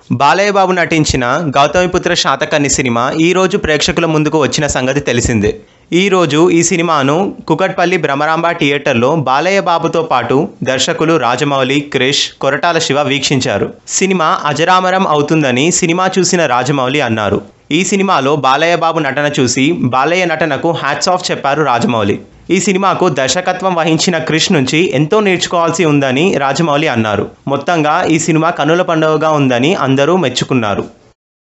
బాలయ్య బాబు నటించిన గౌతమిపుత్ర శాతకర్ణి సినిమా ఈరోజు ప్రేక్షకుల ముందుకు వచ్చిన సంగతి తెలిసిందే. ఈరోజు ఈ సినిమాను కుకట్పల్లి భ్రమరాంబ థియేటర్లో బాలయ్య బాబుతో పాటు దర్శకులు రాజమౌళి, క్రిష్, కొరటాల శివ వీక్షించారు. సినిమా అజరామరం అవుతుందని సినిమా చూసిన రాజమౌళి అన్నారు. ఈ సినిమాలో బాలయ్య బాబు నటన చూసి బాలయ్య నటనకు హ్యాట్స్ ఆఫ్ చెప్పారు రాజమౌళి. ఈ సినిమాకు దర్శకత్వం వహించిన క్రిష్ నుంచి ఎంతో నేర్చుకోవాల్సి ఉందని రాజమౌళి అన్నారు. మొత్తంగా ఈ సినిమా కన్నుల పండుగగా ఉందని అందరూ మెచ్చుకున్నారు.